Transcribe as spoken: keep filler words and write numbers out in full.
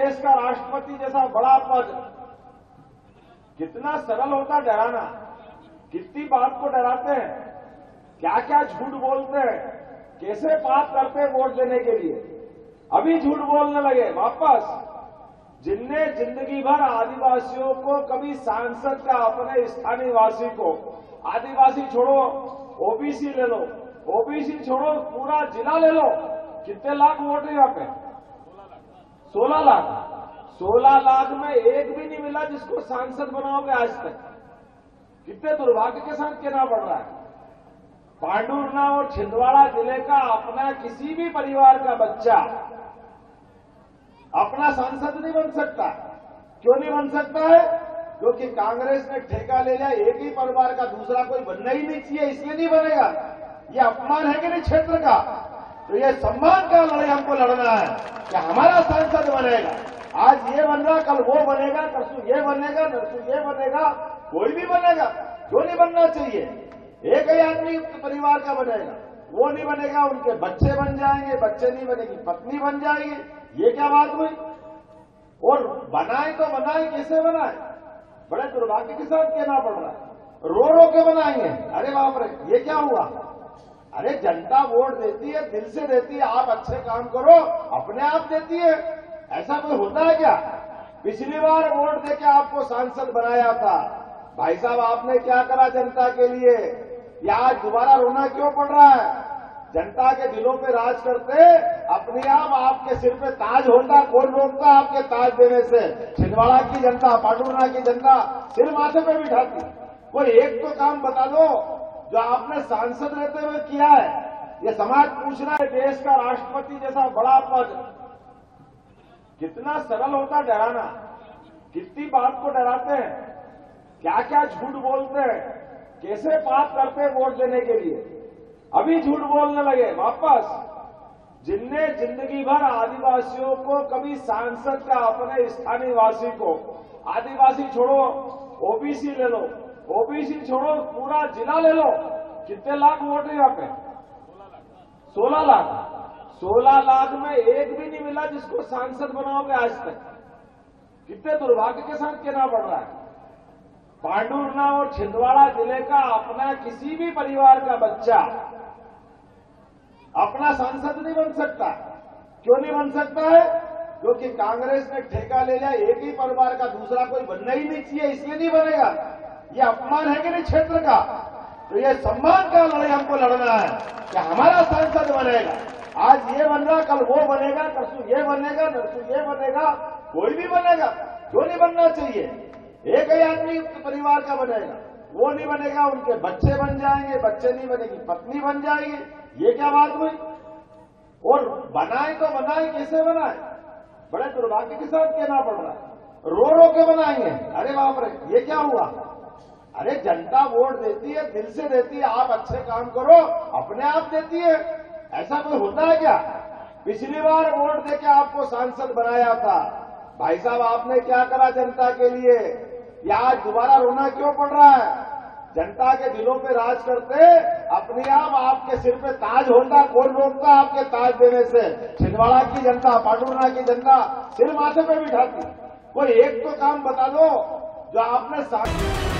देश का राष्ट्रपति जैसा बड़ा पद, कितना सरल होता डराना, कितनी बात को डराते हैं, क्या क्या झूठ बोलते हैं, कैसे बात करते हैं वोट देने के लिए। अभी झूठ बोलने लगे वापस। जिनने जिंदगी भर आदिवासियों को, कभी सांसद का अपने स्थानीय वासी को, आदिवासी छोड़ो ओबीसी ले लो, ओबीसी छोड़ो पूरा जिला ले लो, कितने लाख वोट है यहाँ पे? सोलह लाख। सोलह लाख में एक भी नहीं मिला जिसको सांसद बनाओगे आज तक। कितने दुर्भाग्य के साथ कहना पड़ रहा है। पांडुरना और छिंदवाड़ा जिले का अपना किसी भी परिवार का बच्चा अपना सांसद नहीं बन सकता। क्यों नहीं बन सकता है? क्योंकि कांग्रेस ने ठेका ले लिया, एक ही परिवार का दूसरा कोई बनना ही नहीं चाहिए, इसलिए नहीं बनेगा। ये अपमान है कि नहीं क्षेत्र का? तो ये सम्मान का लड़ाई हमको लड़ना है कि हमारा सांसद बनेगा। आज ये बन रहा, कल वो बनेगा, परसों ये बनेगा, नरसों ये बनेगा, कोई भी बनेगा। क्यों नहीं बनना चाहिए? एक ही आदमी परिवार का बनेगा, वो नहीं बनेगा, उनके बच्चे बन जाएंगे, बच्चे नहीं बनेगी पत्नी बन जाएगी। ये क्या बात हुई? और बनाए तो बनाए, कैसे बनाए? बड़े दुर्भाग्य के साथ कहना पड़ रहा है। रो रो के बनाएंगे। अरे बाप रे, ये क्या हुआ? अरे जनता वोट देती है, दिल से देती है। आप अच्छे काम करो, अपने आप देती है। ऐसा कोई होता है क्या? पिछली बार वोट देके आपको सांसद बनाया था, भाई साहब आपने क्या करा जनता के लिए? या आज दोबारा रोना क्यों पड़ रहा है? जनता के दिलों पे राज करते, अपने आप आपके सिर पे ताज होता, कौन रोकता आपके ताज देने से? छिंदवाड़ा की जनता, पांडुरना की जनता सिर माथे पे बिठाती। कोई एक तो काम बता दो जो आपने सांसद रहते हुए किया है। ये समाज पूछ रहा है, देश का राष्ट्रपति जैसा बड़ा पद, कितना सरल होता डराना, कितनी बात को डराते हैं, क्या क्या झूठ बोलते हैं, कैसे बात करते हैं वोट देने के लिए। अभी झूठ बोलने लगे वापस। जिनने जिंदगी भर आदिवासियों को, कभी सांसद का अपने स्थानीय वासी को, आदिवासी छोड़ो ओबीसी ले लो, ओबीसी छोड़ो पूरा जिला ले लो, कितने लाख वोट है यहाँ पे? सोलह लाख। सोलह लाख में एक भी नहीं मिला जिसको सांसद बनाओगे आज तक। कितने दुर्भाग्य के साथ कहना पड़ रहा है। पांडुरना और छिंदवाड़ा जिले का अपना किसी भी परिवार का बच्चा अपना सांसद नहीं बन सकता। क्यों नहीं बन सकता है? क्योंकि कांग्रेस ने ठेका ले लिया, एक ही परिवार का दूसरा कोई बनना ही नहीं चाहिए, इसलिए नहीं बनेगा। ये अपमान है कि नहीं क्षेत्र का? तो ये सम्मान का लड़ाई हमको लड़ना है कि हमारा सांसद बनेगा। आज ये बन रहा, कल वो बनेगा, परसों ये बनेगा, नरसों ये बनेगा, कोई भी बनेगा। क्यों नहीं बनना चाहिए? एक ही आदमी परिवार का बनेगा, वो नहीं बनेगा, उनके बच्चे बन जाएंगे, बच्चे नहीं बनेगी पत्नी बन जाएगी। ये क्या बात हुई? और बनाए तो बनाए, कैसे बनाए? बड़े दुर्भाग्य के साथ कहना पड़ रहा है। रो रो के बनाएंगे। अरे बाप रे, ये क्या हुआ? अरे जनता वोट देती है, दिल से देती है। आप अच्छे काम करो, अपने आप देती है। ऐसा कोई होता है क्या? पिछली बार वोट देके आपको सांसद बनाया था, भाई साहब आपने क्या करा जनता के लिए? या आज दोबारा रोना क्यों पड़ रहा है? जनता के दिलों पे राज करते, अपने आप आपके सिर पे ताज होता, कौन रोकता आपके ताज देने से? छिंदवाड़ा की जनता, पांडुरना की जनता सिर माथे पे बिठाती। कोई एक तो काम बता दो जो आपने